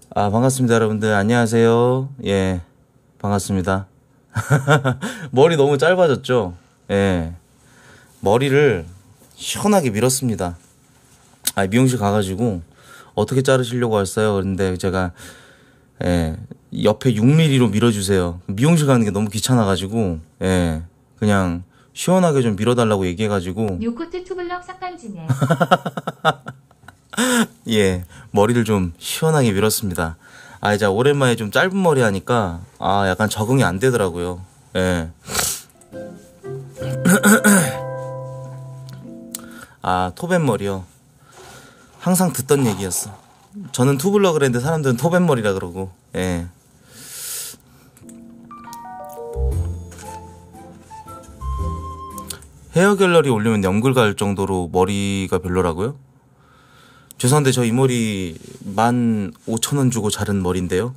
반갑습니다, 여러분들. 안녕하세요. 예, 반갑습니다. 머리 너무 짧아졌죠? 예, 머리를 시원하게 밀었습니다. 미용실 가가지고, 어떻게 자르시려고 했어요? 그런데 제가, 예, 옆에 6mm로 밀어주세요. 미용실 가는 게 너무 귀찮아가지고, 예, 그냥 시원하게 좀 밀어달라고 얘기해가지고, 요코트 투블럭 삭감지네. 예, 머리를 좀 시원하게 밀었습니다. 이제 오랜만에 좀 짧은 머리 하니까, 약간 적응이 안 되더라고요. 예. 토벤 머리요. 항상 듣던 얘기였어. 저는 투블럭을 했는데 사람들은 토벤 머리라 그러고, 예. 헤어 갤러리 올리면 연글 갈 정도로 머리가 별로라고요? 죄송한데 저 이 머리 15,000원 주고 자른 머리인데요.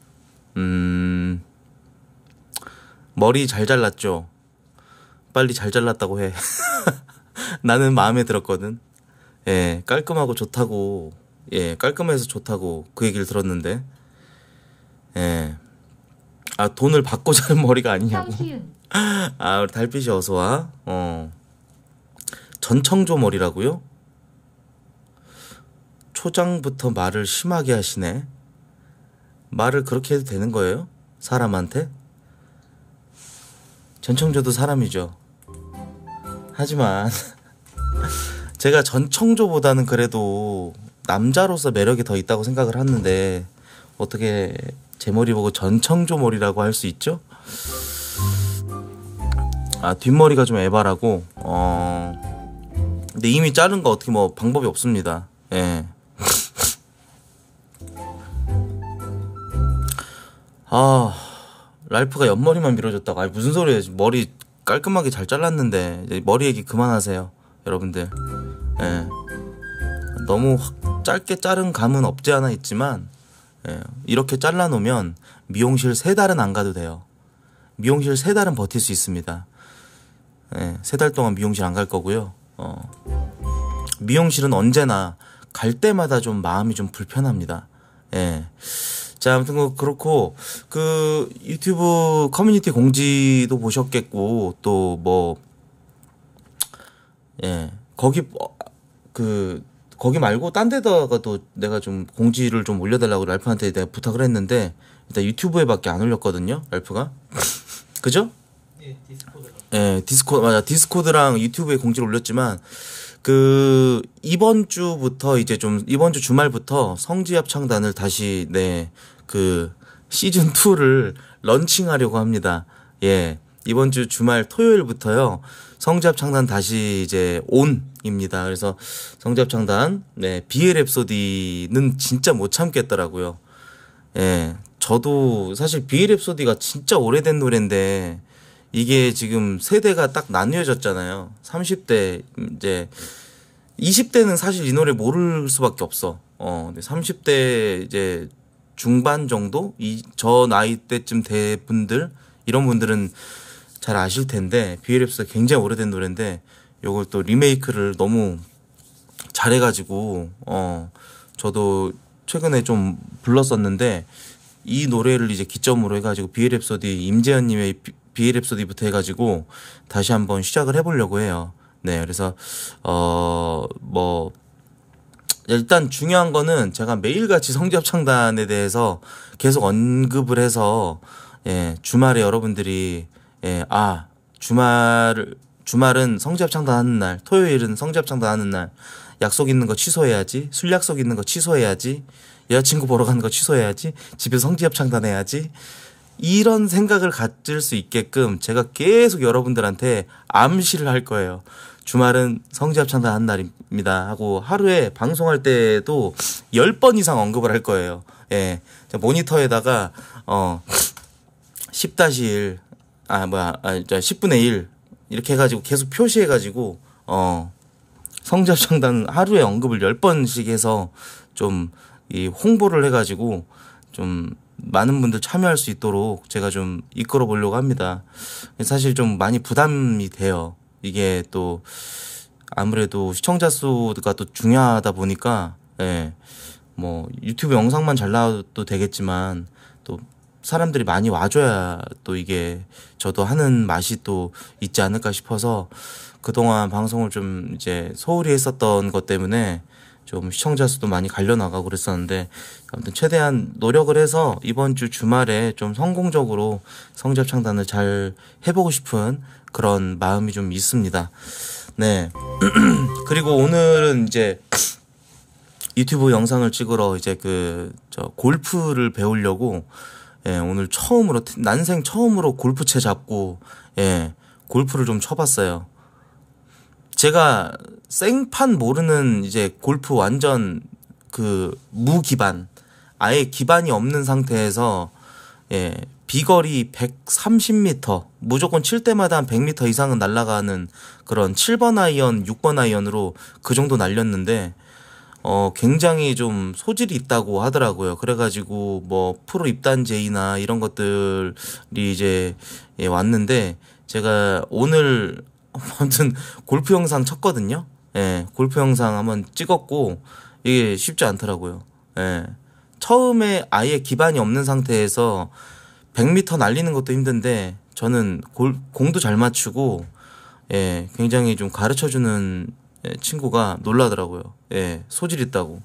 머리 잘 잘랐죠? 빨리 잘 잘랐다고 해. 나는 마음에 들었거든. 예, 깔끔하고 좋다고. 예, 깔끔해서 좋다고 그 얘기를 들었는데. 예. 돈을 받고 자른 머리가 아니냐고. 성시윤. 우리 달빛이 어서 와. 전청조 머리라고요? 초장부터 말을 심하게 하시네. 말을 그렇게 해도 되는 거예요? 사람한테? 전청조도 사람이죠. 하지만 제가 전청조보다는 그래도 남자로서 매력이 더 있다고 생각을 하는데 어떻게 제 머리 보고 전청조 머리라고 할 수 있죠? 뒷머리가 좀 에바라고. 근데 이미 자른 거 어떻게 뭐 방법이 없습니다. 예. 랄프가 옆머리만 밀어줬다고. 무슨 소리예요. 머리 깔끔하게 잘 잘랐는데 이제 머리 얘기 그만하세요, 여러분들. 예. 너무 짧게 자른 감은 없지 않아 있지만, 예. 이렇게 잘라놓으면 미용실 3달은 안 가도 돼요. 미용실 3달은 버틸 수 있습니다. 예. 3달 동안 미용실 안 갈 거고요. 미용실은 언제나 갈 때마다 좀 마음이 좀 불편합니다. 예. 자, 아무튼 그렇고 그 유튜브 커뮤니티 공지도 보셨겠고 또 뭐 예. 거기 말고 딴 데다가도 내가 좀 공지를 좀 올려달라고 랄프한테 내가 부탁을 했는데 일단 유튜브에밖에 안 올렸거든요, 랄프가. 그죠? 예, 디스코드랑. 예, 디스코드랑 유튜브에 공지를 올렸지만 이번 주 주말부터 성지합창단을 다시 시즌 2를 런칭하려고 합니다. 예. 이번 주 주말 토요일부터요. 성지합창단 다시 이제 온입니다. 그래서 성지합창단 비엘 랩소디는 진짜 못 참겠더라고요. 예. 저도 사실 비엘 랩소디가 진짜 오래된 노래인데 이게 지금 세대가 딱 나뉘어졌잖아요. 30대, 이제, 20대는 사실 이 노래 모를 수밖에 없어. 근데 30대 이제 중반 정도? 저 나이 때쯤 된 분들, 이런 분들은 잘 아실 텐데, 비엘랩스가 굉장히 오래된 노래인데, 요걸 또 리메이크를 너무 잘해가지고, 저도 최근에 좀 불렀었는데, 이 노래를 이제 기점으로 해가지고, 비엘랩소디 임재현님의 비엘 랩소디부터 해가지고 다시 한번 시작을 해보려고 해요. 네, 그래서 일단 중요한 거는 제가 매일같이 성지합창단에 대해서 계속 언급을 해서 주말에 여러분들이 주말은 성지합창단 하는 날, 토요일은 성지합창단 하는 날, 약속 있는 거 취소해야지, 술 약속 있는 거 취소해야지, 여자친구 보러 가는 거 취소해야지, 집에서 성지합창단 해야지. 이런 생각을 가질 수 있게끔 제가 계속 여러분들한테 암시를 할 거예요. 주말은 성지합창단 한 날입니다 하고 하루에 방송할 때도 10번 이상 언급을 할 거예요. 예. 모니터에다가 10-1 10분의 1 이렇게 해가지고 계속 표시해가지고 성지합창단 하루에 언급을 10번씩 해서 좀 이 홍보를 해가지고 좀 많은 분들 참여할 수 있도록 제가 좀 이끌어 보려고 합니다. 사실 좀 많이 부담이 돼요. 이게 또 아무래도 시청자 수가 또 중요하다 보니까 뭐 유튜브 영상만 잘 나와도 되겠지만 또 사람들이 많이 와줘야 또 이게 저도 하는 맛이 또 있지 않을까 싶어서 그동안 방송을 좀 이제 소홀히 했었던 것 때문에 좀 시청자 수도 많이 갈려나가고 그랬었는데, 아무튼 최대한 노력을 해서 이번 주 주말에 좀 성공적으로 성지합창단을 잘 해보고 싶은 그런 마음이 좀 있습니다. 네. 그리고 오늘은 이제 유튜브 영상을 찍으러 이제 골프를 배우려고, 예, 오늘 난생 처음으로 골프채 잡고, 예, 골프를 좀 쳐봤어요. 제가 생판 모르는 이제 골프 완전 무기반, 아예 기반이 없는 상태에서, 예, 비거리 130m, 무조건 칠 때마다 한 100m 이상은 날아가는 그런 7번 아이언, 6번 아이언으로 그 정도 날렸는데, 굉장히 좀 소질이 있다고 하더라고요. 그래가지고 뭐 프로 입단 제의나 이런 것들이 이제, 예, 왔는데, 제가 오늘 아무튼 골프 영상 쳤거든요. 예, 골프 영상 한번 찍었고 이게 쉽지 않더라고요. 예, 처음에 아예 기반이 없는 상태에서 100m 날리는 것도 힘든데 저는 공도 잘 맞추고, 예, 굉장히 좀 가르쳐주는, 예, 친구가 놀라더라고요. 예, 소질 있다고.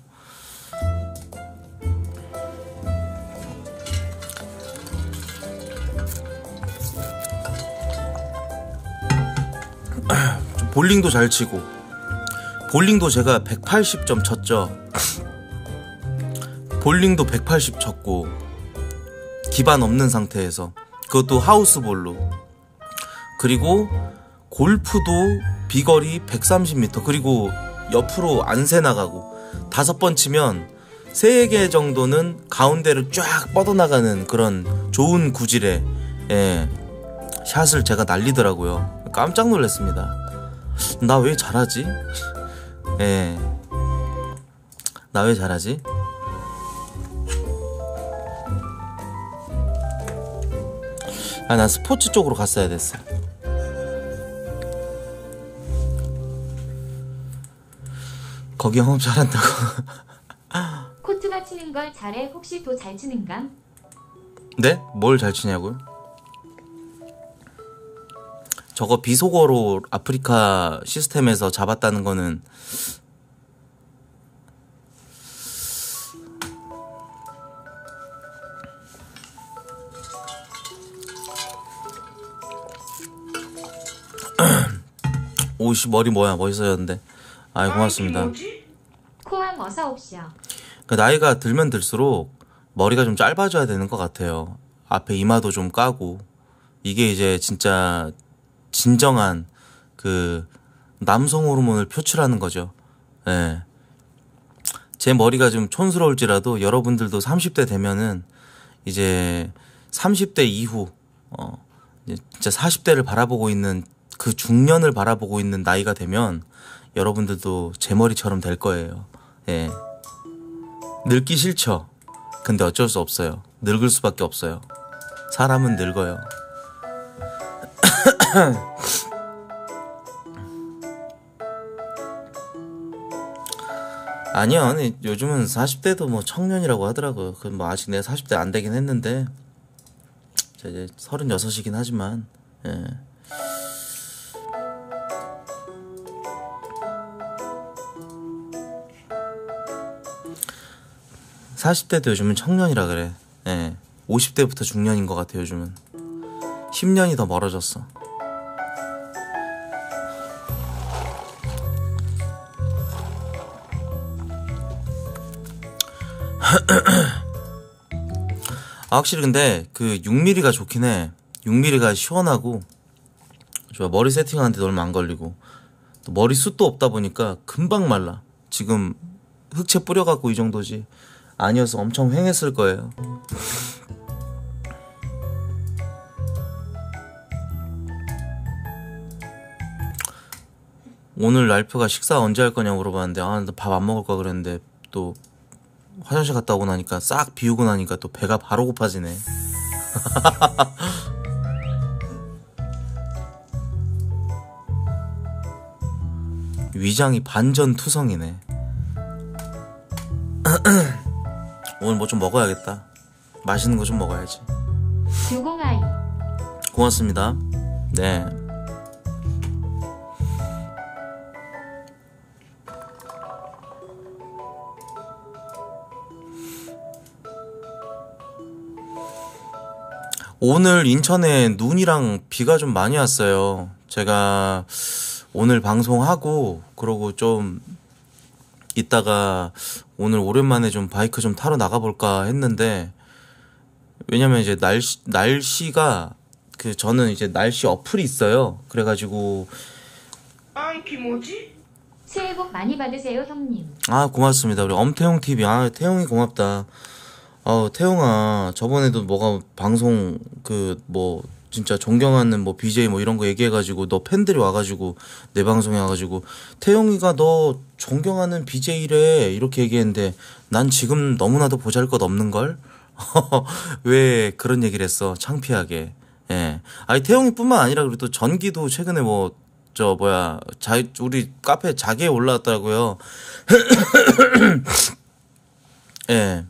볼링도 잘 치고, 볼링도 제가 180점 쳤죠. 볼링도 180 쳤고, 기반 없는 상태에서, 그것도 하우스볼로. 그리고 골프도 비거리 130m, 그리고 옆으로 안새 나가고 5번 치면 3개 정도는 가운데를 쫙 뻗어나가는 그런 좋은 구질의, 예, 샷을 제가 날리더라고요. 깜짝 놀랐습니다. 나 왜 잘하지? 예, 나 왜 잘하지? 난 스포츠 쪽으로 갔어야 됐어. 거기 영업 잘한다고. 코트가 치는 걸 잘해. 혹시 도 잘 치는감? 네? 뭘 잘 치냐고요? 저거 비속어로 아프리카 시스템에서 잡았다는 거는 오씨, 머리 뭐야, 멋있어졌는데. 아이, 고맙습니다. 코암 어서 옵시오. 나이가 들면 들수록 머리가 좀 짧아져야 되는 것 같아요. 앞에 이마도 좀 까고. 이게 이제 진짜 진정한 남성 호르몬을 표출하는 거죠. 예. 제 머리가 좀 촌스러울지라도 여러분들도 30대 되면은 이제 30대 이후, 이제 진짜 40대를 바라보고 있는, 그 중년을 바라보고 있는 나이가 되면 여러분들도 제 머리처럼 될 거예요. 예. 늙기 싫죠. 근데 어쩔 수 없어요. 늙을 수밖에 없어요. 사람은 늙어요. 아니요, 요즘은 40대도 뭐 청년이라고 하더라고요. 뭐 아직 내가 40대 안 되긴 했는데, 이제 36이긴 하지만, 예. 40대도 요즘은 청년이라 그래. 예. 50대부터 중년인 것 같아, 요즘은. 10년이 더 멀어졌어. 확실히 근데 6mm가 좋긴 해. 6mm가 시원하고 좋아. 머리 세팅하는데 얼마 안 걸리고, 또 머리숱도 없다 보니까 금방 말라. 지금 흑채 뿌려갖고 이 정도지, 아니어서 엄청 휑했을 거예요. 오늘 랄프가 식사 언제 할 거냐고 물어봤는데, 나 밥 안 먹을 거야 그랬는데, 또 화장실 갔다 오고 나니까, 싹 비우고 나니까 또 배가 바로 고파지네. 위장이 반전투성이네. 오늘 뭐 좀 먹어야겠다. 맛있는 거 좀 먹어야지. 유공아이. 고맙습니다. 네. 오늘 인천에 눈이랑 비가 좀 많이 왔어요. 제가 오늘 방송하고 그러고 좀 이따가 오늘 오랜만에 좀 바이크 좀 타러 나가볼까 했는데, 왜냐면 이제 날씨가 저는 이제 날씨 어플이 있어요. 그래가지고 새해 복 많이 받으세요, 형님. 고맙습니다. 우리 엄태용 TV. 태용이 고맙다. 태용아, 저번에도 뭐가 방송 진짜 존경하는 뭐 BJ 뭐 이런 거 얘기해가지고 너 팬들이 와가지고 내 방송에 와가지고 태용이가 너 존경하는 BJ래 이렇게 얘기했는데, 난 지금 너무나도 보잘것없는걸? 왜 그런 얘기를 했어? 창피하게. 예. 아니 태용이뿐만 아니라 그리고 또 전기도 최근에 우리 카페 자기에 올라왔더라고요. 예.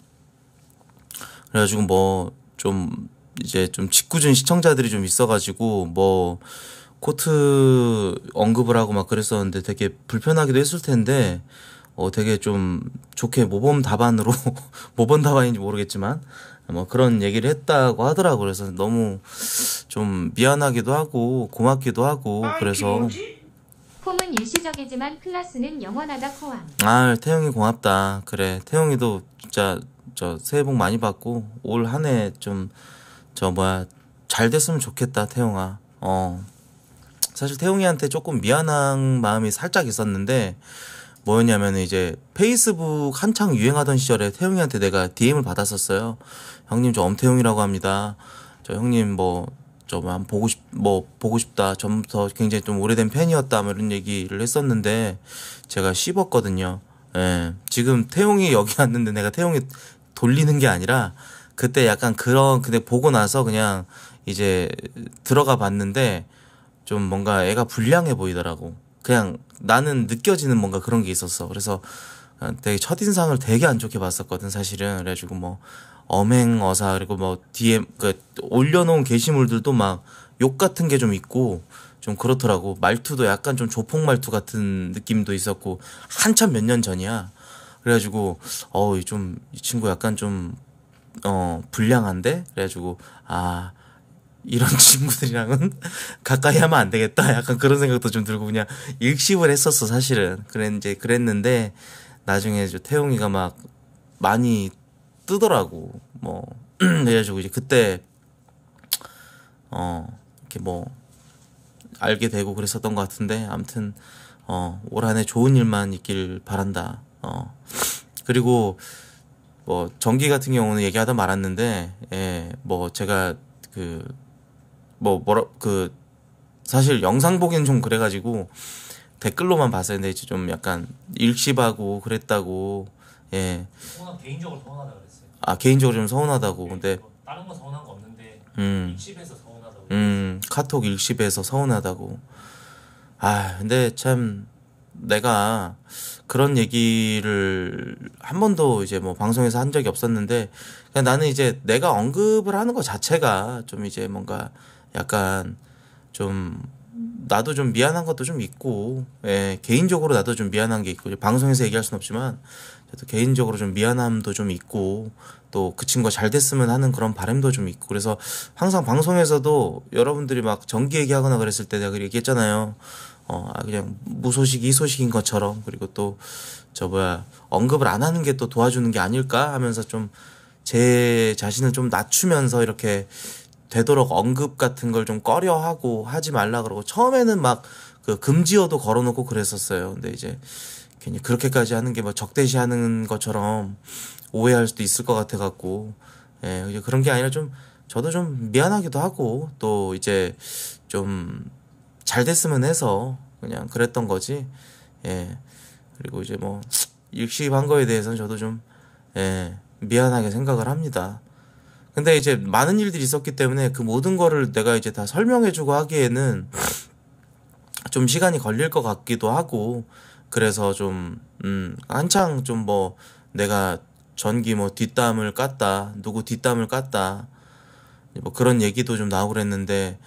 그래가지고 이제 좀 짓궂은 시청자들이 좀 있어가지고 코트 언급을 하고 막 그랬었는데 되게 불편하기도 했을 텐데, 되게 좀 좋게 모범 답안으로 모범 답안인지 모르겠지만 그런 얘기를 했다고 하더라고. 그래서 너무 좀 미안하기도 하고 고맙기도 하고. 그래서 폼은 일시적이지만 클라스는 영원하다 코암. 태영이 고맙다. 그래, 태영이도 진짜 새해 복 많이 받고 올 한 해 좀 잘 됐으면 좋겠다, 태영아. 사실 태영이한테 조금 미안한 마음이 살짝 있었는데, 뭐였냐면 이제 페이스북 한창 유행하던 시절에 태용이한테 내가 DM을 받았었어요. 형님, 저 엄태용이라고 합니다. 저 형님 보고 싶다. 전부터 굉장히 좀 오래된 팬이었다. 이런 얘기를 했었는데 제가 씹었거든요. 예. 지금 태용이 여기 왔는데 내가 태용이 돌리는 게 아니라, 그때 약간 근데 보고 나서 그냥 이제 들어가 봤는데 좀 뭔가 애가 불량해 보이더라고. 그냥 나는 느껴지는 뭔가 그런 게 있었어. 그래서 되게 첫인상을 되게 안 좋게 봤었거든, 사실은. 그래가지고 엄행어사, 그리고 DM, 올려놓은 게시물들도 막 욕 같은 게 좀 있고, 좀 그렇더라고. 말투도 약간 좀 조폭 말투 같은 느낌도 있었고, 한참 몇 년 전이야. 그래가지고, 이 친구 약간 좀, 불량한데? 그래가지고, 이런 친구들이랑은 가까이 하면 안 되겠다. 약간 그런 생각도 좀 들고 그냥 일십을 했었어, 사실은. 그랬는데, 나중에 태용이가 막 많이 뜨더라고. 그래가지고 이제 그때, 이렇게 알게 되고 그랬었던 것 같은데, 아무튼, 올 한 해 좋은 일만 있길 바란다. 그리고, 전기 같은 경우는 얘기하다 말았는데, 예, 제가 사실 영상 보기엔 좀 그래가지고 댓글로만 봤어요. 근데 좀 약간 일십하고 그랬다고. 예. 개인적으로 서운하다 그랬어요. 개인적으로 좀 서운하다고. 근데 다른 건 서운한 거 없는데 일십에서 서운하다고. 카톡 일십에서 서운하다고. 근데 참 내가 그런 얘기를 한 번도 이제 방송에서 한 적이 없었는데, 그냥 나는 이제 내가 언급을 하는 것 자체가 좀 이제 뭔가 약간 좀 나도 좀 미안한 것도 좀 있고, 예, 개인적으로 나도 좀 미안한 게 있고, 방송에서 얘기할 순 없지만 저도 개인적으로 좀 미안함도 좀 있고, 또 그 친구가 잘 됐으면 하는 그런 바람도 좀 있고. 그래서 항상 방송에서도 여러분들이 막 전기 얘기하거나 그랬을 때 내가 얘기했잖아요. 그냥 무소식 이소식인 것처럼. 그리고 또 언급을 안 하는 게 또 도와주는 게 아닐까 하면서 좀 제 자신을 좀 낮추면서 이렇게 되도록 언급 같은 걸 좀 꺼려하고 하지 말라 그러고, 처음에는 막 금지어도 걸어놓고 그랬었어요. 근데 이제 괜히 그렇게까지 하는 게 적대시하는 것처럼 오해할 수도 있을 것 같아 갖고, 예, 그런 게 아니라 저도 좀 미안하기도 하고, 또 이제 좀 잘 됐으면 해서 그냥 그랬던 거지. 예. 그리고 이제 일십한 거에 대해서는 저도 좀, 예, 미안하게 생각을 합니다. 근데 이제 많은 일들이 있었기 때문에 그 모든 거를 내가 이제 다 설명해주고 하기에는 좀 시간이 걸릴 것 같기도 하고, 그래서 좀, 한창 내가 전기 뭐 뒷담을 깠다, 누구 뒷담을 깠다, 뭐 그런 얘기도 좀 나오고 그랬는데,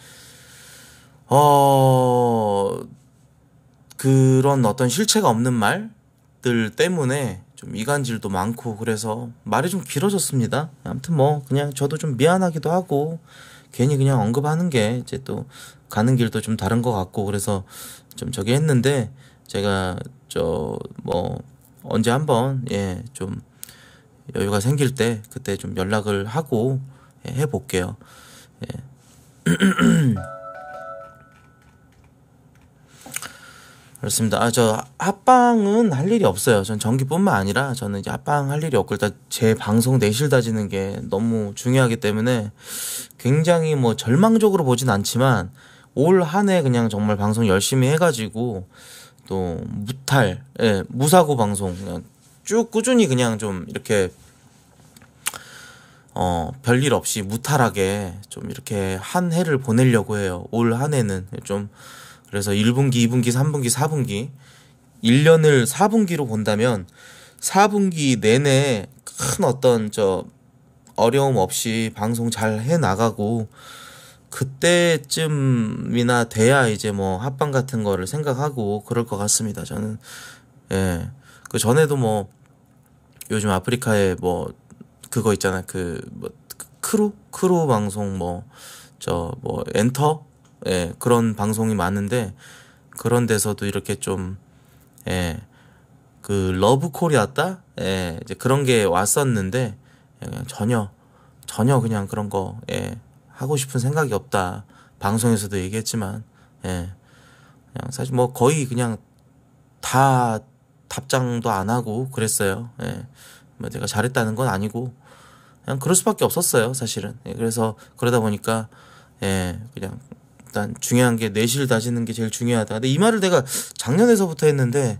그런 어떤 실체가 없는 말들 때문에 좀 이간질도 많고 그래서 말이 좀 길어졌습니다. 아무튼 뭐 그냥 저도 좀 미안하기도 하고 괜히 그냥 언급하는 게 이제 또 가는 길도 좀 다른 것 같고 그래서 좀 저기 했는데 제가 뭐 언제 한번 좀 여유가 생길 때 그때 좀 연락을 하고 해볼게요. 그렇습니다. 저 합방은 할 일이 없어요. 전 전기뿐만 아니라 저는 이제 합방 할 일이 없고 일단 제 방송 내실 다지는 게 너무 중요하기 때문에 굉장히 뭐 절망적으로 보진 않지만 올 한 해 그냥 정말 방송 열심히 해가지고 또 무사고 방송 그냥 쭉 꾸준히 그냥 좀 이렇게 별일 없이 무탈하게 좀 이렇게 한 해를 보내려고 해요. 올 한 해는 좀 그래서 1분기, 2분기, 3분기, 4분기 1년을 4분기로 본다면 4분기 내내 큰 어떤 어려움 없이 방송 잘 해나가고 그때쯤이나 돼야 이제 뭐 합방 같은 거를 생각하고 그럴 것 같습니다. 저는 그 전에도 뭐 요즘 아프리카에 뭐 그거 있잖아요. 크루 방송 뭐 엔터 그런 방송이 많은데 그런 데서도 이렇게 좀 그 러브 코리아다 이제 그런 게 왔었는데 그냥 전혀 그냥 그런 거 하고 싶은 생각이 없다. 방송에서도 얘기했지만 그냥 사실 뭐 거의 그냥 다 답장도 안 하고 그랬어요. 뭐 내가 잘했다는 건 아니고 그냥 그럴 수밖에 없었어요, 사실은. 그래서 그러다 보니까 그냥 일단 중요한 게 내실 다지는 게 제일 중요하다. 근데 이 말을 내가 작년에서부터 했는데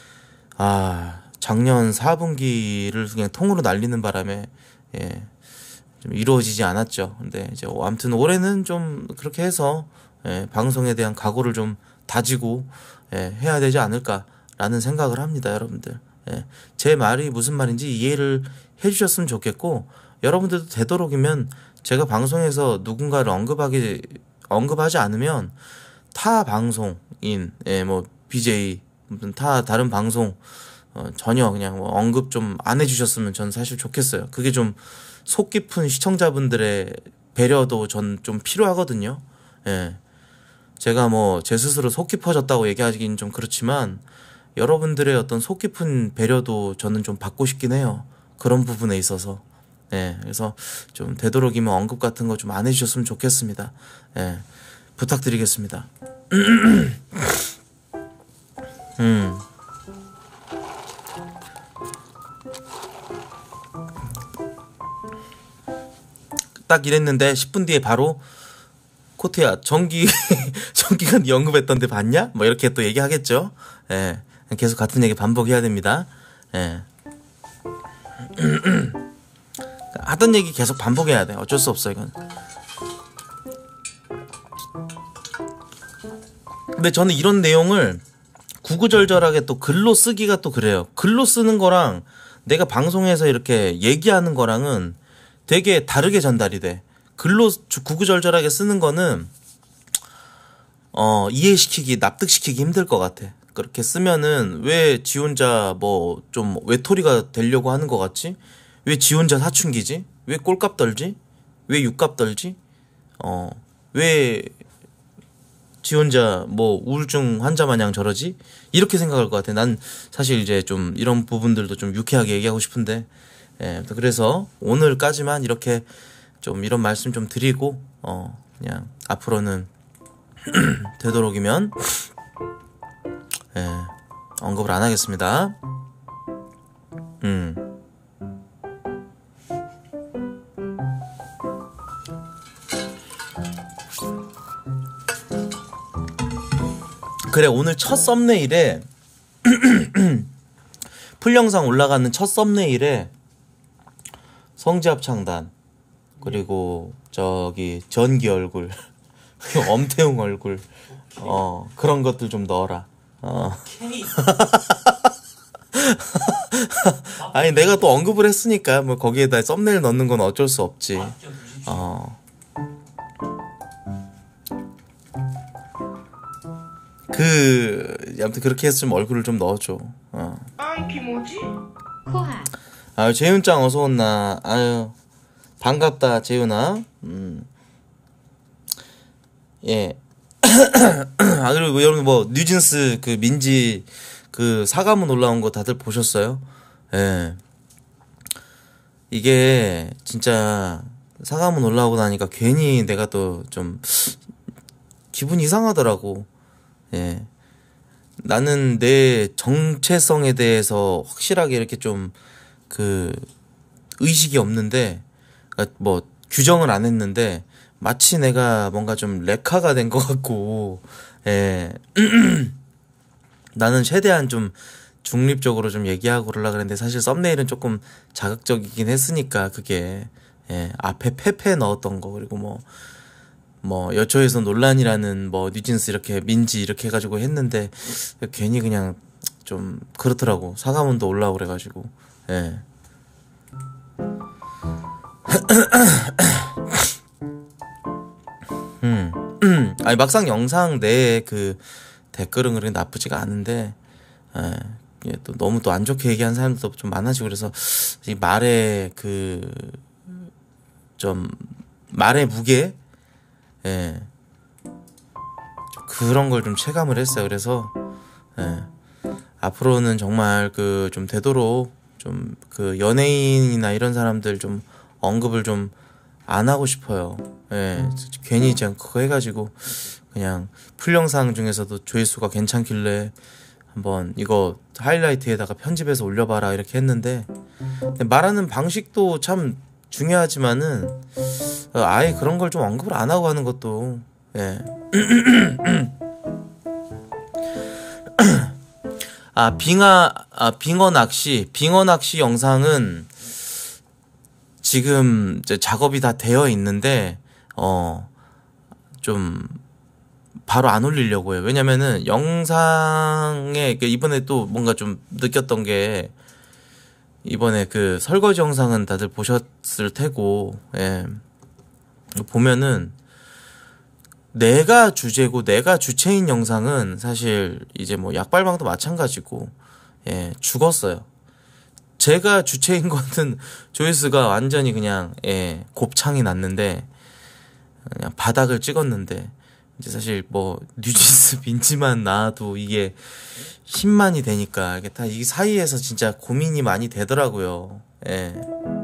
작년 4분기를 그냥 통으로 날리는 바람에 좀 이루어지지 않았죠. 근데 이제 아무튼 올해는 좀 그렇게 해서 방송에 대한 각오를 좀 다지고 해야 되지 않을까라는 생각을 합니다, 여러분들. 제 말이 무슨 말인지 이해를 해주셨으면 좋겠고 여러분들도 되도록이면 제가 방송에서 누군가를 언급하지 않으면 타 방송인 뭐 BJ 다른 방송 전혀 그냥 뭐 언급 좀 안 해주셨으면 전 사실 좋겠어요. 그게 좀 속 깊은 시청자분들의 배려도 전 좀 필요하거든요. 제가 뭐 제 스스로 속 깊어졌다고 얘기하기는 좀 그렇지만 여러분들의 어떤 속 깊은 배려도 저는 좀 받고 싶긴 해요. 그런 부분에 있어서. 그래서 좀 되도록이면 언급 같은 거 좀 안 해주셨으면 좋겠습니다. 부탁드리겠습니다. 딱 이랬는데 10분 뒤에 바로 코트야 전기가 네 언급했던데 봤냐? 뭐 이렇게 또 얘기하겠죠. 계속 같은 얘기 반복해야 됩니다. 하던 얘기 계속 반복해야 돼. 어쩔 수 없어 이건. 근데 저는 이런 내용을 구구절절하게 또 글로 쓰기가 또 그래요. 글로 쓰는 거랑 내가 방송에서 이렇게 얘기하는 거랑은 되게 다르게 전달이 돼. 글로 구구절절하게 쓰는 거는 이해시키기, 납득시키기 힘들 것 같아. 그렇게 쓰면은 왜 지 혼자 뭐 좀 외톨이가 되려고 하는 것 같지? 왜 지 혼자 사춘기지? 왜 꼴값 떨지? 왜 육값 떨지? 왜 지 혼자 뭐 우울증 환자 마냥 저러지? 이렇게 생각할 것 같아. 난 사실 이제 좀 이런 부분들도 좀 유쾌하게 얘기하고 싶은데 그래서 오늘까지만 이렇게 좀 이런 말씀 좀 드리고 그냥 앞으로는 되도록이면 언급을 안 하겠습니다. 그래, 오늘 첫 썸네일에 풀영상 올라가는 첫 썸네일에 성지합창단 그리고 저기 전기 얼굴 엄태웅 얼굴 그런 것들 좀 넣어라. K. 나 아니 내가 또 언급을 했으니까 뭐 거기에다 썸네일 넣는 건 어쩔 수 없지. 아무튼 그렇게 했으면 얼굴을 좀 넣어줘. 이게 뭐지? 코하. 아유 재윤짱 어서 온나. 아유 반갑다 재윤아. 예. 아 그리고 여러분 뭐 뉴진스 그 민지 그 사과문 올라온 거 다들 보셨어요? 예. 이게 진짜 사과문 올라오고 나니까 괜히 내가 또 좀 기분이 이상하더라고. 예. 나는 내 정체성에 대해서 확실하게 이렇게 좀 그 의식이 없는데, 그러니까 뭐 규정을 안 했는데 마치 내가 뭔가 좀 레카가 된 것 같고, 예. 나는 최대한 좀 중립적으로 좀 얘기하고 그러려고 그랬는데 사실 썸네일은 조금 자극적이긴 했으니까 그게, 예. 앞에 페페 넣었던 거, 그리고 뭐 여초에서 논란이라는 뭐 뉴진스 이렇게 민지 이렇게 해가지고 했는데 괜히 그냥 좀 그렇더라고. 사과문도 올라오고 그래가지고. 예. 아니 막상 영상 내 그 댓글은 그렇게 나쁘지가 않은데, 예, 또 너무 또 안 좋게 얘기하는 사람들도 좀 많아지고 그래서 이 말의 그 좀 말의 무게, 예, 그런 걸 좀 체감을 했어요. 그래서 예, 앞으로는 정말 그 좀 되도록 좀 그 연예인이나 이런 사람들 좀 언급을 좀 안 하고 싶어요. 예, 괜히 이제 그거 해가지고 그냥 풀영상 중에서도 조회수가 괜찮길래 한번 이거 하이라이트에다가 편집해서 올려봐라 이렇게 했는데, 말하는 방식도 참 중요하지만은 아예 그런 걸 좀 언급을 안 하고 하는 것도, 예. 빙어 낚시 영상은 지금 이제 작업이 다 되어 있는데, 좀 바로 안 올리려고 해요. 왜냐면은 영상에 이번에 또 뭔가 좀 느꼈던 게, 이번에 그 설거지 영상은 다들 보셨을 테고, 예. 보면은 내가 주제고 내가 주체인 영상은 사실 이제 뭐 약발방도 마찬가지고, 예, 죽었어요. 제가 주체인 거는 조회수가 완전히 그냥, 예, 곱창이 났는데 그냥 바닥을 찍었는데, 이제 사실 뭐 뉴진스 민지만 나와도 이게 10만이 되니까 이게 다 이 사이에서 진짜 고민이 많이 되더라고요. 예.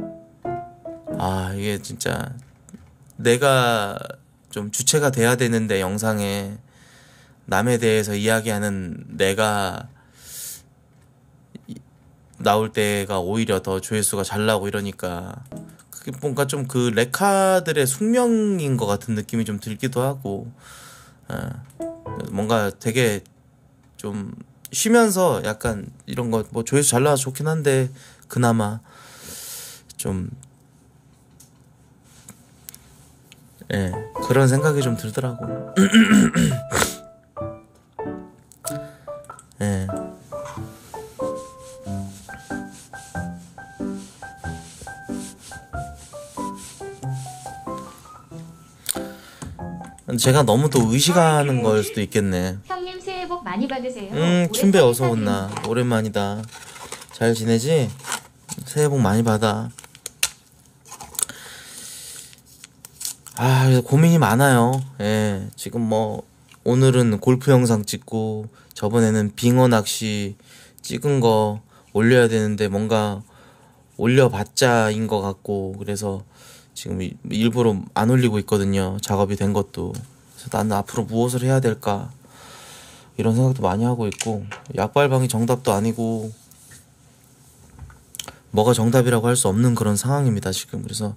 이게 진짜 내가 좀 주체가 돼야 되는데 영상에 남에 대해서 이야기하는 내가 나올 때가 오히려 더 조회수가 잘 나오고 이러니까 그게 뭔가 좀 그 레카들의 숙명인 것 같은 느낌이 좀 들기도 하고, 뭔가 되게 좀 쉬면서 약간 이런 거 뭐 조회수 잘 나와서 좋긴 한데 그나마 좀, 예, 그런 생각이 좀 들더라고. 예. 제가 너무 또 의식하는 걸 수도 있겠네. 형님 새해 복 많이 받으세요. 춘배 어서 온나. 오랜만이다. 잘 지내지? 새해 복 많이 받아. 고민이 많아요. 예, 지금 뭐 오늘은 골프 영상 찍고 저번에는 빙어 낚시 찍은 거 올려야 되는데 뭔가 올려봤자인 것 같고, 그래서 지금 일부러 안 올리고 있거든요. 작업이 된 것도. 그래서 나는 앞으로 무엇을 해야 될까 이런 생각도 많이 하고 있고, 약발방이 정답도 아니고 뭐가 정답이라고 할 수 없는 그런 상황입니다 지금. 그래서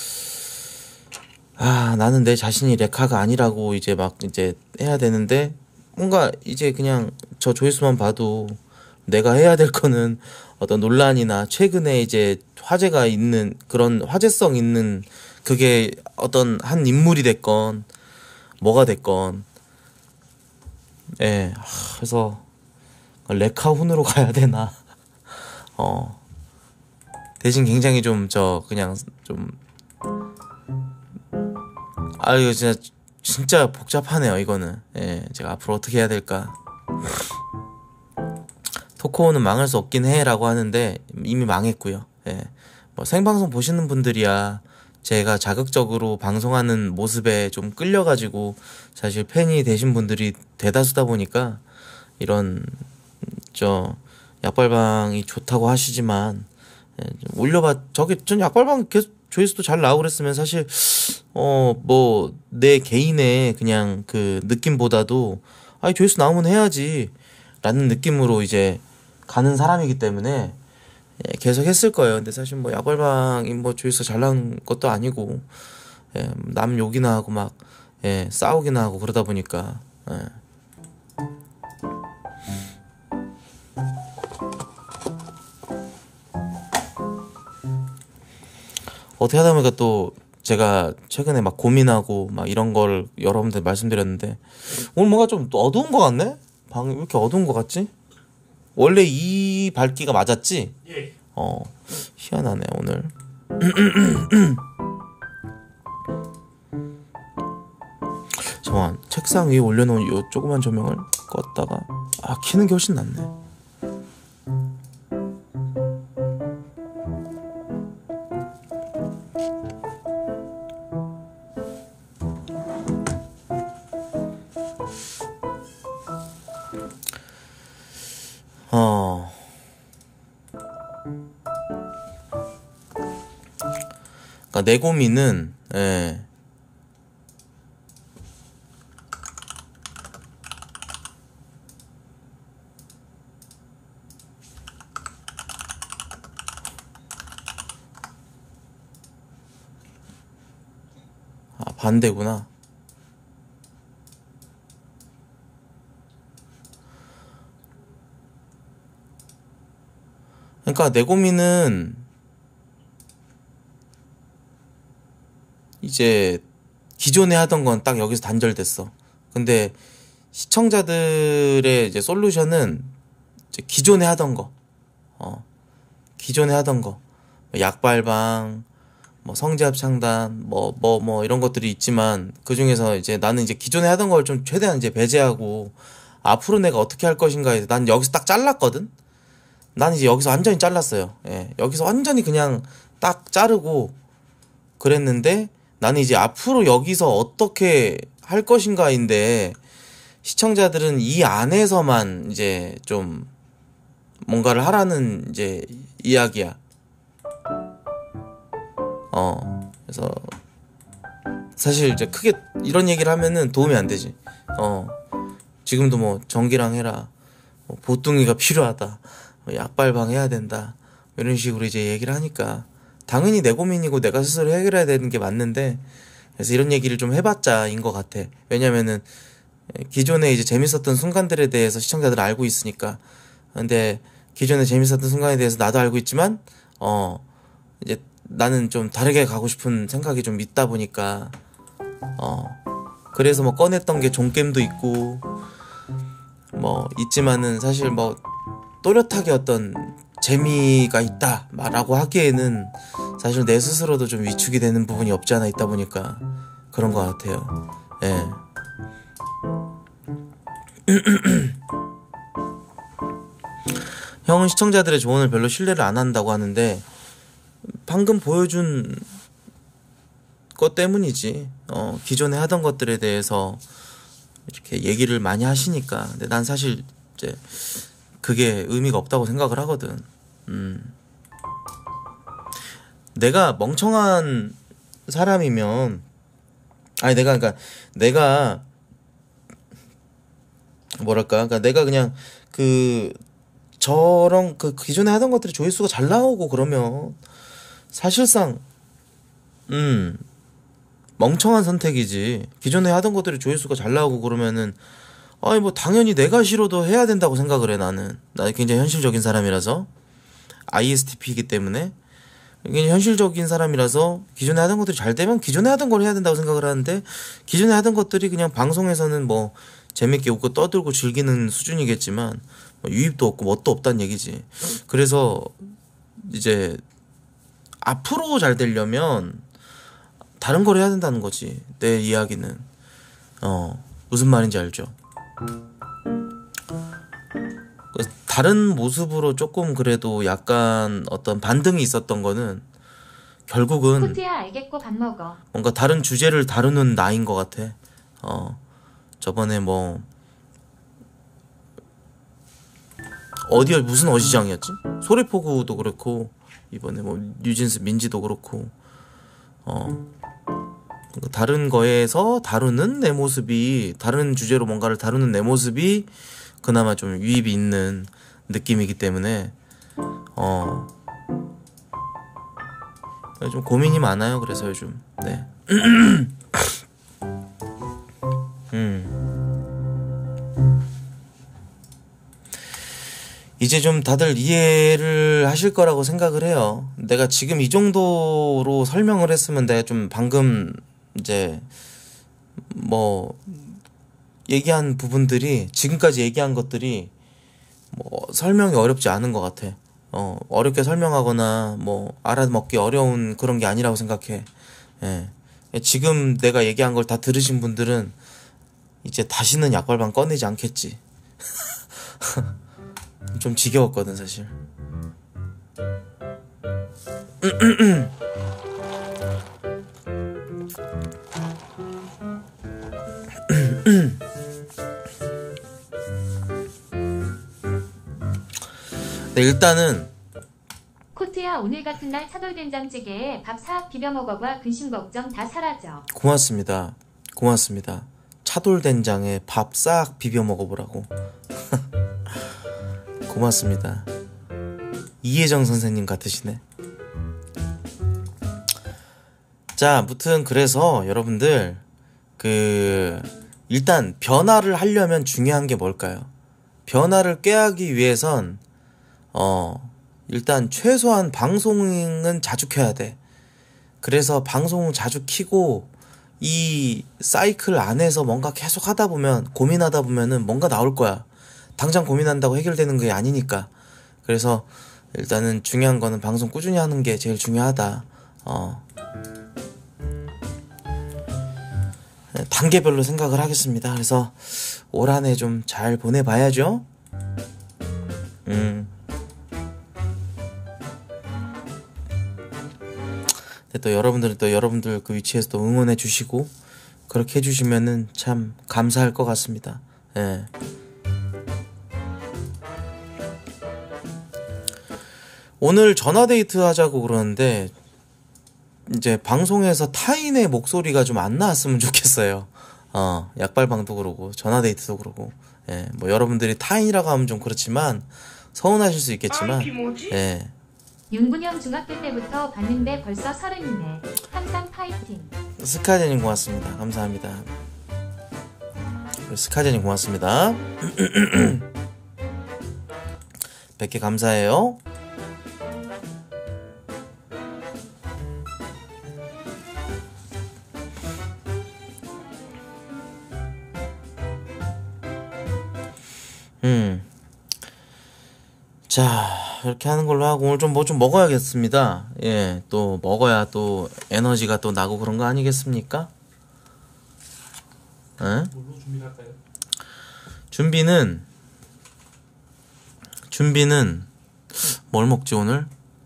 나는 내 자신이 레카가 아니라고 이제 막 이제 해야 되는데, 뭔가 이제 그냥 저 조회수만 봐도 내가 해야 될 거는 어떤 논란이나 최근에 이제 화제가 있는 그런 화제성 있는, 그게 어떤 한 인물이 됐건 뭐가 됐건, 예, 그래서 레카 훈으로 가야 되나, 대신 굉장히 좀 그냥 좀 이거 진짜 복잡하네요 이거는. 예, 제가 앞으로 어떻게 해야 될까. 토크오는 망할 수 없긴 해 라고 하는데 이미 망했고요. 예, 뭐 생방송 보시는 분들이야 제가 자극적으로 방송하는 모습에 좀 끌려가지고 사실 팬이 되신 분들이 대다수다 보니까 이런 약발방이 좋다고 하시지만, 예, 올려봐. 전 약발방 계속 조회수도 잘 나오고 그랬으면 사실 뭐 내 개인의 그냥 그 느낌보다도 조회수 나오면 해야지 라는 느낌으로 이제 가는 사람이기 때문에, 예, 계속 했을 거예요. 근데 사실 뭐 약발방이 뭐 조회수 잘 나오는 것도 아니고, 예, 남 욕이나 하고 막, 예, 싸우기나 하고 그러다 보니까, 예. 어떻게 하다 보니까 또 제가 최근에 막 고민하고 막 이런 걸 여러분들 말씀드렸는데, 오늘 뭔가 좀 어두운 것 같네? 방이 왜 이렇게 어두운 것 같지? 원래 이 밝기가 맞았지? 예. 희한하네 오늘. 잠깐만, 책상 위에 올려놓은 이 조그만 조명을 껐다가 켜는 게 훨씬 낫네. 그러니까 내 고민은, 예, 반대구나. 그러니까 내 고민은 이제 기존에 하던 건 딱 여기서 단절됐어. 근데 시청자들의 이제 솔루션은 이제 기존에 하던 거, 기존에 하던 거, 약발방, 뭐 성지합창단, 뭐 이런 것들이 있지만, 그 중에서 이제 나는 이제 기존에 하던 걸 좀 최대한 이제 배제하고 앞으로 내가 어떻게 할 것인가에 대해서 난 여기서 딱 잘랐거든. 난 이제 여기서 완전히 잘랐어요. 예, 여기서 완전히 그냥 딱 자르고 그랬는데, 나는 이제 앞으로 여기서 어떻게 할 것인가인데, 시청자들은 이 안에서만 이제 좀 뭔가를 하라는 이제 이야기야. 그래서 사실 이제 크게 이런 얘기를 하면은 도움이 안 되지. 지금도 뭐 전기랑 해라, 뭐 보뚱이가 필요하다, 뭐 약발방 해야 된다, 이런 식으로 이제 얘기를 하니까 당연히 내 고민이고 내가 스스로 해결해야 되는 게 맞는데, 그래서 이런 얘기를 좀 해봤자인 것 같아. 왜냐면은 기존에 이제 재밌었던 순간들에 대해서 시청자들은 알고 있으니까. 근데 기존에 재밌었던 순간에 대해서 나도 알고 있지만, 이제 나는 좀 다르게 가고 싶은 생각이 좀 있다 보니까, 그래서 뭐 꺼냈던 게 종겜도 있고 뭐 있지만은, 사실 뭐 또렷하게 어떤 재미가 있다 라고 하기에는 사실 내 스스로도 좀 위축이 되는 부분이 없지 않아 있다 보니까 그런 것 같아요. 예. 형은 시청자들의 조언을 별로 신뢰를 안 한다고 하는데, 방금 보여준 것 때문이지. 기존에 하던 것들에 대해서 이렇게 얘기를 많이 하시니까. 근데 난 사실 이제 그게 의미가 없다고 생각을 하거든. 내가 멍청한 사람이면, 내가 뭐랄까, 그러니까 내가 그냥 저런 기존에 하던 것들이 조회수가 잘 나오고 그러면 사실상 멍청한 선택이지. 기존에 하던 것들이 조회수가 잘 나오고 그러면은 뭐 당연히 내가 싫어도 해야 된다고 생각을 해. 나는 굉장히 현실적인 사람이라서, ISTP이기 때문에 굉장히 현실적인 사람이라서, 기존에 하던 것들이 잘 되면 기존에 하던 걸 해야 된다고 생각을 하는데, 기존에 하던 것들이 그냥 방송에서는 뭐 재밌게 웃고 떠들고 즐기는 수준이겠지만 뭐 유입도 없고 뭣도 없다는 얘기지. 그래서 이제 앞으로 잘 되려면 다른 걸 해야 된다는 거지. 내 이야기는 무슨 말인지 알죠? 다른 모습으로 조금 그래도 약간 어떤 반등이 있었던 거는 결국은 코트야 알겠고 밥 먹어. 뭔가 다른 주제를 다루는 나인 것 같아. 저번에 뭐 어디야 무슨 어시장이었지? 소래포구도 그렇고 이번에 뭐 뉴진스 민지도 그렇고 다른 거에서 다루는 내 모습이 다른 주제로 뭔가를 다루는 내 모습이 그나마 좀 유입이 있는 느낌이기 때문에 좀 고민이 많아요. 그래서 요즘 네. 이제 좀 다들 이해를 하실 거라고 생각을 해요. 내가 지금 이 정도로 설명을 했으면 내가 좀 방금 이제 뭐 얘기한 부분들이 지금까지 얘기한 것들이 뭐 설명이 어렵지 않은 것 같아. 어렵게 설명하거나 뭐 알아먹기 어려운 그런 게 아니라고 생각해. 예. 지금 내가 얘기한 걸 다 들으신 분들은 이제 다시는 약발방 꺼내지 않겠지. 좀 지겨웠거든 사실. 네, 일단은 코트야 오늘 같은 날 차돌된장찌개에 밥 싹 비벼 먹어봐. 근심 걱정 다 사라져. 고맙습니다. 고맙습니다. 차돌된장에 밥 싹 비벼 먹어보라고. 고맙습니다. 이혜정 선생님 같으시네. 자, 무튼 그래서 여러분들 일단 변화를 하려면 중요한 게 뭘까요? 변화를 꾀하기 위해선 일단 최소한 방송은 자주 켜야 돼. 그래서 방송 자주 키고 이 사이클 안에서 뭔가 계속 하다 보면 고민하다 보면은 뭔가 나올 거야. 당장 고민한다고 해결되는 게 아니니까. 그래서 일단은 중요한 거는 방송 꾸준히 하는 게 제일 중요하다. 단계별로 생각을 하겠습니다. 그래서 올 한 해 좀 잘 보내봐야죠. 또 여러분들은 또 여러분들 그 위치에서 또 응원해 주시고 그렇게 해주시면은 참 감사할 것 같습니다. 예. 오늘 전화데이트 하자고 그러는데 이제 방송에서 타인의 목소리가 좀 안 나왔으면 좋겠어요. 약발방도 그러고 전화데이트도 그러고. 예, 뭐 여러분들이 타인이라고 하면 좀 그렇지만 서운하실 수 있겠지만 예. 윤군형 중학교 때부터 봤는데 벌써 30이네. 항상 파이팅. 스카제님 고맙습니다. 감사합니다. 스카제님 고맙습니다. 100개 감사해요. 자, 이렇게 하는 걸로 하고 오늘 좀 뭐 좀 먹어야겠습니다. 예, 또 먹어야 또 에너지가 또 나고 그런 거 아니겠습니까? 예? 뭘로 준비를 할까요? 준비는 뭘 먹지 오늘?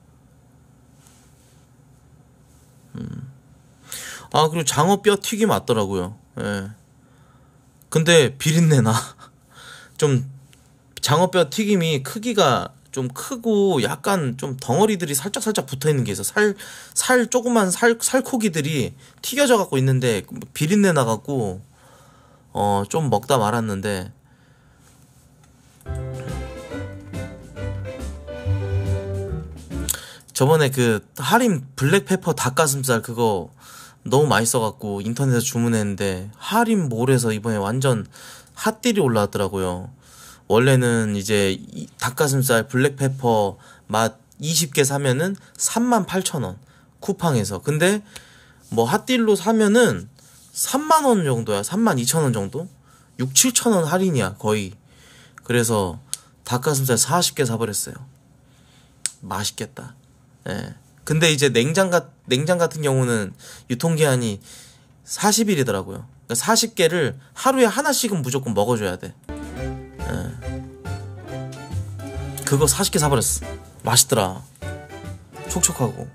아, 그리고 장어뼈 튀김 맞더라고요. 예. 근데 비린내 나. 좀 장어뼈 튀김이 크기가 좀 크고 약간 좀 덩어리들이 살짝 붙어 있는 게 있어. 조그만 살코기들이 튀겨져 갖고 있는데 비린내 나 갖고 좀 먹다 말았는데 저번에 그 하림 블랙페퍼 닭가슴살 그거 너무 맛있어 갖고 인터넷에서 주문했는데 하림몰에서 이번에 완전 핫딜이 올라왔더라고요. 원래는 이제 닭가슴살 블랙페퍼 맛 20개 사면은 38,000원 쿠팡에서. 근데 뭐 핫딜로 사면은 3만원 정도야. 32,000원 정도? 6, 7,000원 할인이야 거의. 그래서 닭가슴살 40개 사버렸어요. 맛있겠다. 예. 근데 이제 냉장 같은 경우는 유통기한이 40일이더라고요. 그러니까 40개를 하루에 하나씩은 무조건 먹어줘야 돼. 예. 그거 40개 사버렸어. 맛있더라. 촉촉하고.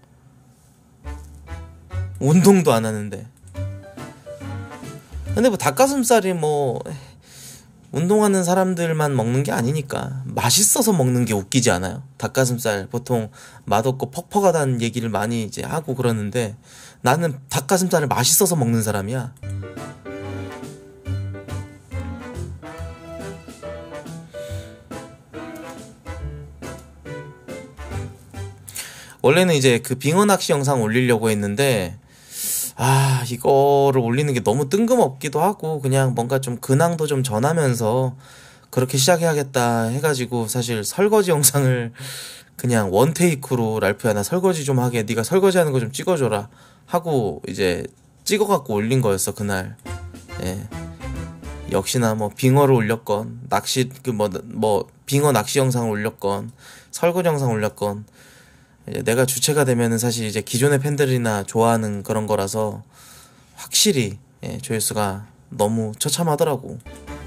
운동도 안 하는데. 근데 뭐 닭가슴살이 뭐 운동하는 사람들만 먹는 게 아니니까 맛있어서 먹는 게 웃기지 않아요? 닭가슴살 보통 맛없고 퍽퍽하다는 얘기를 많이 이제 하고 그러는데 나는 닭가슴살을 맛있어서 먹는 사람이야. 원래는 이제 그 빙어 낚시 영상 올리려고 했는데 이거를 올리는 게 너무 뜬금없기도 하고 그냥 뭔가 좀 근황도 좀 전하면서 그렇게 시작해야겠다 해가지고 사실 설거지 영상을 그냥 원테이크로 랄프야 나 설거지 좀 하게 네가 설거지하는 거 좀 찍어줘라 하고 이제 찍어갖고 올린 거였어 그날. 예. 역시나 뭐 빙어를 올렸건 낚시 빙어 낚시 영상을 올렸건 설거지 영상 올렸건 내가 주체가 되면은 사실 이제 기존의 팬들이나 좋아하는 그런 거라서 확실히 조회수가 너무 처참하더라고.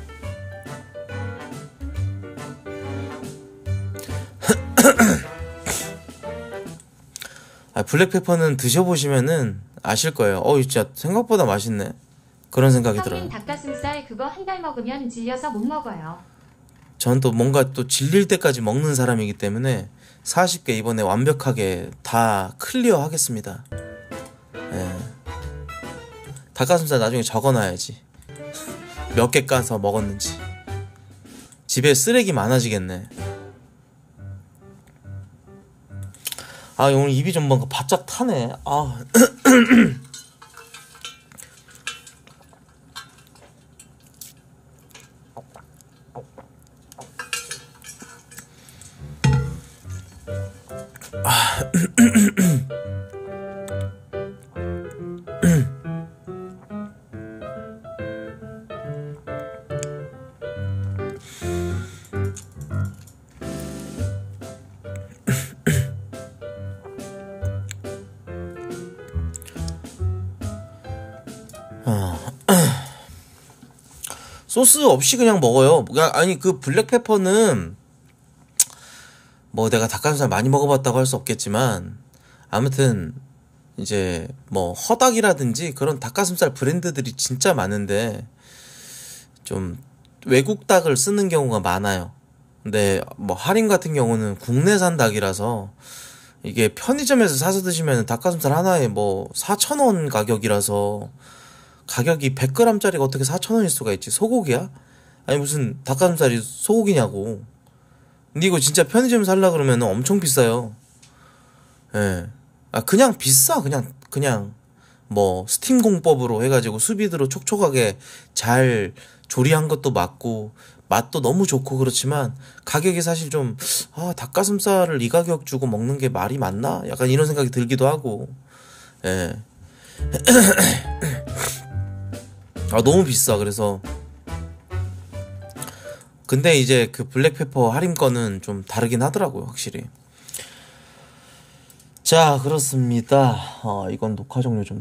블랙페퍼는 드셔보시면은 아실 거예요. 진짜 생각보다 맛있네. 그런 생각이 들어요. 형님 닭가슴살 그거 한 달 먹으면 질려서 못 먹어요. 전 또 뭔가 또 질릴 때까지 먹는 사람이기 때문에 40개 이번에 완벽하게 다 클리어 하겠습니다. 예. 닭가슴살 나중에 적어놔야지. 몇 개 까서 먹었는지. 집에 쓰레기 많아지겠네. 오늘 입이 좀 뭔가 바짝 타네. 소스 없이 그냥 먹어요. 아니 그 블랙페퍼는 뭐 내가 닭가슴살 많이 먹어봤다고 할 수 없겠지만 아무튼 이제 뭐 허닭이라든지 그런 닭가슴살 브랜드들이 진짜 많은데 좀 외국 닭을 쓰는 경우가 많아요. 근데 뭐 할인 같은 경우는 국내산 닭이라서 이게 편의점에서 사서 드시면 닭가슴살 하나에 뭐 4,000원 가격이라서 가격이 100g짜리가 어떻게 4,000원일 수가 있지? 소고기야? 아니 무슨 닭가슴살이 소고기냐고. 근데 이거 진짜 편의점 살라 그러면 엄청 비싸요. 예. 그냥 비싸. 그냥 뭐 스팀 공법으로 해가지고 수비드로 촉촉하게 잘 조리한 것도 맞고 맛도 너무 좋고 그렇지만 가격이 사실 좀 닭가슴살을 이 가격 주고 먹는 게 말이 맞나? 약간 이런 생각이 들기도 하고. 예. 너무 비싸. 그래서 근데 이제 그 블랙페퍼 할인 거는 좀 다르긴 하더라고요, 확실히. 자, 그렇습니다. 이건 녹화 종료 좀